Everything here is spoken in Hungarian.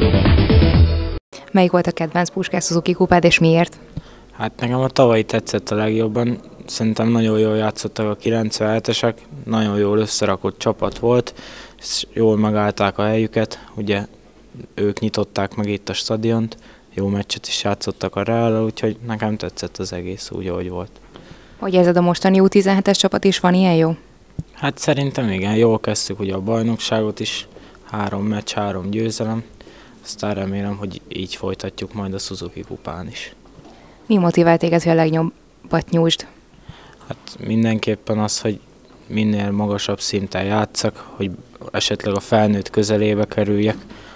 Melyik volt a kedvenc Puskás Suzuki kupád és miért? Hát nekem a tavalyi tetszett a legjobban. Szerintem nagyon jól játszottak a 97-esek, nagyon jól összerakott csapat volt, és jól megállták a helyüket. Ugye ők nyitották meg itt a stadiont, jó meccset is játszottak a Reállal, úgyhogy nekem tetszett az egész úgy, ahogy volt. Hogy érzed, a mostani U17-es csapat is van ilyen jó? Hát szerintem igen, jól kezdtük ugye a bajnokságot is, 3 meccs, 3 győzelem, aztán remélem, hogy így folytatjuk majd a Suzuki kupán is. Mi motivált téged, hogy a legnyobbat nyújtsd? Hát mindenképpen az, hogy minél magasabb szinten játszak, hogy esetleg a felnőtt közelébe kerüljek,